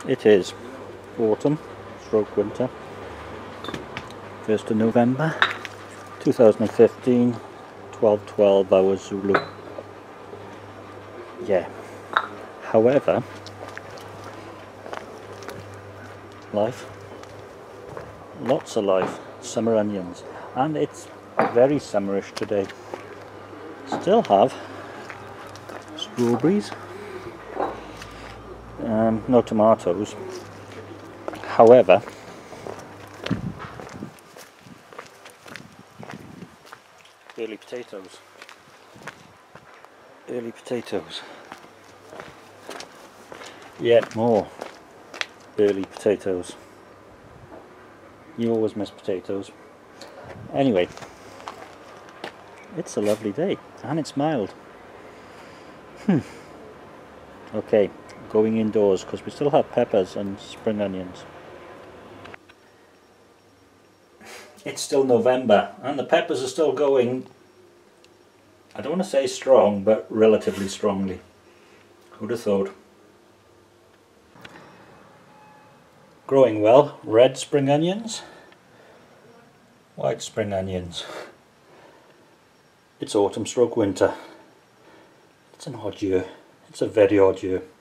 It is autumn stroke winter, 1st of November 2015, 12:12 hours Zulu. Yeah, however, life, lots of life, summer onions, and it's very summerish today. Still have strawberries, no tomatoes, however early potatoes, yet more early potatoes. You always miss potatoes. Anyway, it's a lovely day and it's mild. Okay, going indoors because we still have peppers and spring onions. It's still November and the peppers are still going, I don't want to say strong, but relatively strongly. Who'd have thought? Growing well, red spring onions, white spring onions. It's autumn stroke winter. It's an odd year. It's a very odd year.